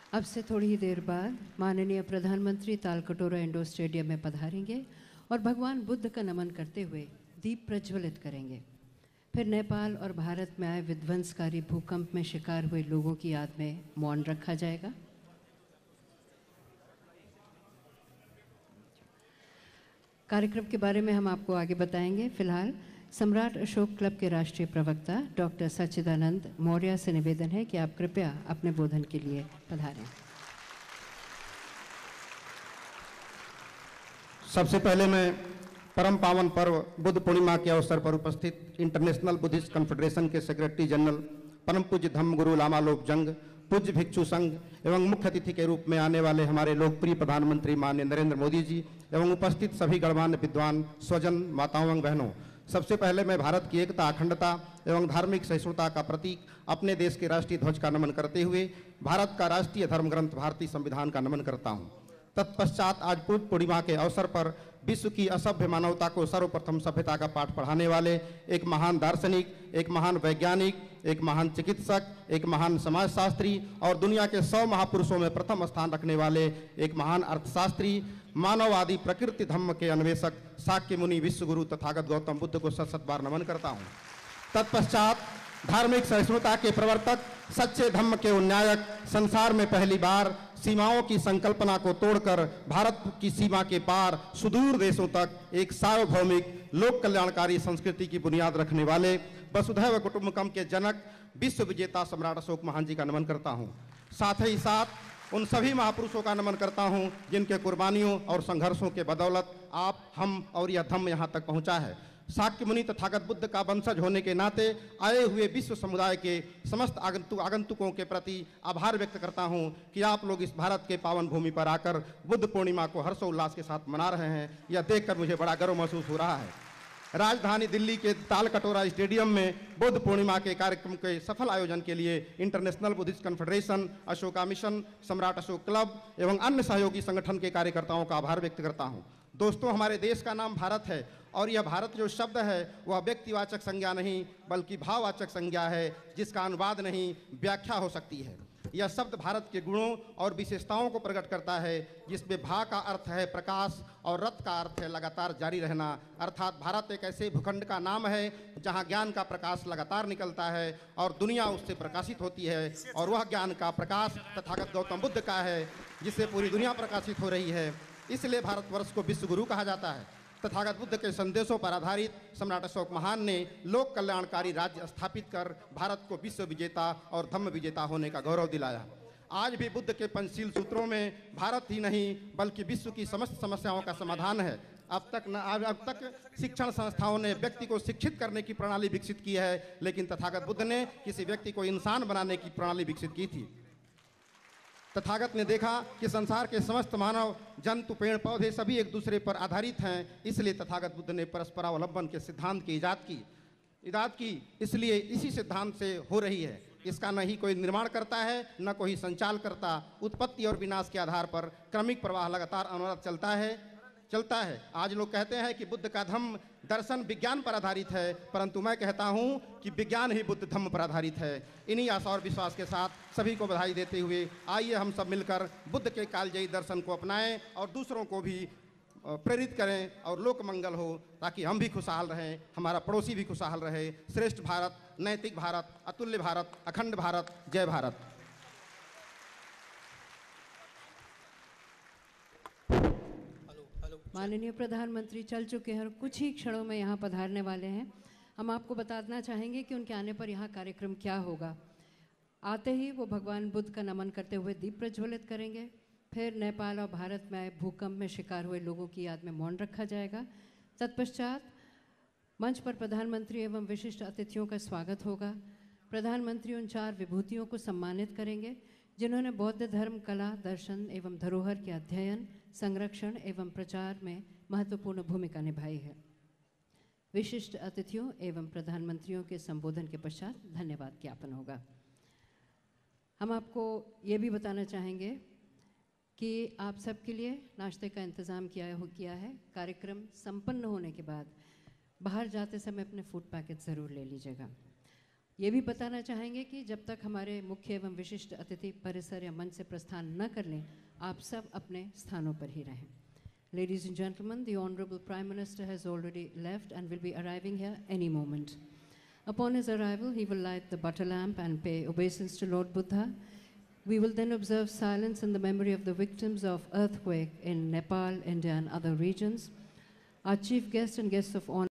अब से थोड़ी ही देर बाद माननीय प्रधानमंत्री तालकटोरा इंडोर स्टेडियम में पधारेंगे और भगवान बुद्ध का नमन करते हुए दीप प्रज्वलित करेंगे। फिर नेपाल और भारत में आए विध्वंसकारी भूकंप में शिकार हुए लोगों की याद में मौन रखा जाएगा। कार्यक्रम के बारे में हम आपको आगे बताएंगे। फिलहाल सम्राट अशोक क्लब के राष्ट्रीय प्रवक्ता डॉक्टर सच्चिदानंद मौर्य से निवेदन है कि आप कृपया अपने बोधन के लिए पधारें। सबसे पहले मैं परम पावन पर्व बुद्ध पूर्णिमा के अवसर पर उपस्थित इंटरनेशनल बुद्धिस्ट कन्फेडरेशन के सेक्रेटरी जनरल परम पूज्य धम्म गुरु लामा लोपजंग, पूज्य भिक्षु संघ एवं मुख्य अतिथि के रूप में आने वाले हमारे लोकप्रिय प्रधानमंत्री माननीय नरेंद्र मोदी जी एवं उपस्थित सभी गणमान्य विद्वान, स्वजन, माताओं एवं बहनों, सबसे पहले मैं भारत की एकता, अखंडता एवं धार्मिक सहिष्णुता का प्रतीक अपने देश के राष्ट्रीय ध्वज का नमन करते हुए भारत का राष्ट्रीय धर्म ग्रंथ भारतीय संविधान का नमन करता हूँ। तत्पश्चात आज बुद्ध पूर्णिमा के अवसर पर विश्व की असभ्य मानवता को सर्वप्रथम सभ्यता का पाठ पढ़ाने वाले एक महान दार्शनिक, एक महान वैज्ञानिक, एक महान चिकित्सक, एक महान समाजशास्त्री और दुनिया के 100 महापुरुषों में प्रथम स्थान रखने वाले एक महान अर्थशास्त्री, मानववादी, प्रकृति धम्म के अन्वेषक शाक्य मुनि विश्व गुरु तथागत गौतम बुद्ध को सत बार नमन करता हूँ। तत्पश्चात धार्मिक सहिष्णुता के प्रवर्तक, सच्चे धम्म के उन्नायक, संसार में पहली बार सीमाओं की संकल्पना को तोड़कर भारत की सीमा के पार सुदूर देशों तक एक सार्वभौमिक लोक कल्याणकारी संस्कृति की बुनियाद रखने वाले वसुधैव कुटुंबकम के जनक विश्व विजेता सम्राट अशोक महान जी का नमन करता हूँ। साथ ही साथ उन सभी महापुरुषों का नमन करता हूँ जिनके कुर्बानियों और संघर्षों के बदौलत आप, हम और यह धम्म यहाँ तक पहुँचा है। शाक्य मुनि तथागत बुद्ध का वंशज होने के नाते आए हुए विश्व समुदाय के समस्त आगंतुकों के प्रति आभार व्यक्त करता हूं कि आप लोग इस भारत के पावन भूमि पर आकर बुद्ध पूर्णिमा को हर्षोल्लास के साथ मना रहे हैं। यह देखकर मुझे बड़ा गर्व महसूस हो रहा है। राजधानी दिल्ली के तालकटोरा स्टेडियम में बुद्ध पूर्णिमा के कार्यक्रम के सफल आयोजन के लिए International Buddhist Confederation, Ashoka mission, सम्राट अशोक क्लब एवं अन्य सहयोगी संगठन के कार्यकर्ताओं का आभार व्यक्त करता हूं। दोस्तों, हमारे देश का नाम भारत है और यह भारत जो शब्द है वह व्यक्तिवाचक संज्ञा नहीं बल्कि भाववाचक संज्ञा है, जिसका अनुवाद नहीं व्याख्या हो सकती है। यह शब्द भारत के गुणों और विशेषताओं को प्रकट करता है, जिसमें भा का अर्थ है प्रकाश और रत का अर्थ है लगातार जारी रहना। अर्थात भारत एक ऐसे भूखंड का नाम है जहां ज्ञान का प्रकाश लगातार निकलता है और दुनिया उससे प्रकाशित होती है, और वह ज्ञान का प्रकाश तथागत गौतम बुद्ध का है जिससे पूरी दुनिया प्रकाशित हो रही है। इसलिए भारतवर्ष को विश्व गुरु कहा जाता है। तथागत बुद्ध के संदेशों पर आधारित सम्राट अशोक महान ने लोक कल्याणकारी राज्य स्थापित कर भारत को विश्व विजेता और धम्म विजेता होने का गौरव दिलाया। आज भी बुद्ध के पंचशील सूत्रों में भारत ही नहीं बल्कि विश्व की समस्त समस्याओं का समाधान है। अब तक शिक्षण संस्थाओं ने व्यक्ति को शिक्षित करने की प्रणाली विकसित की है, लेकिन तथागत बुद्ध ने किसी व्यक्ति को इंसान बनाने की प्रणाली विकसित की थी। तथागत ने देखा कि संसार के समस्त मानव, जंतु, पेड़ पौधे सभी एक दूसरे पर आधारित हैं, इसलिए तथागत बुद्ध ने परस्परावलंबन के सिद्धांत की इजाद की। इसलिए इसी सिद्धांत से हो रही है। इसका न ही कोई निर्माण करता है न कोई संचाल करता। उत्पत्ति और विनाश के आधार पर क्रमिक प्रवाह लगातार अनवरत चलता है। आज लोग कहते हैं कि बुद्ध का धम्म दर्शन विज्ञान पर आधारित है, परंतु मैं कहता हूं कि विज्ञान ही बुद्ध धम्म पर आधारित है। इन्हीं आशा और विश्वास के साथ सभी को बधाई देते हुए आइए हम सब मिलकर बुद्ध के कालजयी दर्शन को अपनाएं और दूसरों को भी प्रेरित करें और लोक मंगल हो, ताकि हम भी खुशहाल रहें, हमारा पड़ोसी भी खुशहाल रहे। श्रेष्ठ भारत, नैतिक भारत, अतुल्य भारत, अखंड भारत, जय भारत। माननीय प्रधानमंत्री चल चुके हैं और कुछ ही क्षणों में यहाँ पधारने वाले हैं। हम आपको बताना चाहेंगे कि उनके आने पर यहाँ कार्यक्रम क्या होगा। आते ही वो भगवान बुद्ध का नमन करते हुए दीप प्रज्वलित करेंगे। फिर नेपाल और भारत में आए भूकंप में शिकार हुए लोगों की याद में मौन रखा जाएगा। तत्पश्चात मंच पर प्रधानमंत्री एवं विशिष्ट अतिथियों का स्वागत होगा। प्रधानमंत्री उन 4 विभूतियों को सम्मानित करेंगे जिन्होंने बौद्ध धर्म, कला, दर्शन एवं धरोहर के अध्ययन, संरक्षण एवं प्रचार में महत्वपूर्ण भूमिका निभाई है। विशिष्ट अतिथियों एवं प्रधानमंत्रियों के संबोधन के पश्चात धन्यवाद ज्ञापन होगा। हम आपको ये भी बताना चाहेंगे कि आप सबके लिए नाश्ते का इंतज़ाम किया है। कार्यक्रम संपन्न होने के बाद बाहर जाते समय अपने फूड पैकेट ज़रूर ले लीजिएगा। ये भी बताना चाहेंगे कि जब तक हमारे मुख्य एवं विशिष्ट अतिथि परिसर या मंच से प्रस्थान न कर लें, आप सब अपने स्थानों पर ही रहें। Ladies and gentlemen, the Honorable Prime Minister has already left and will be arriving here any moment. Upon his arrival, he will light the butter lamp and pay obeisance to Lord Buddha. We will then observe silence in the memory of the victims of earthquake in Nepal, India and other regions. Our chief guest and guests of honor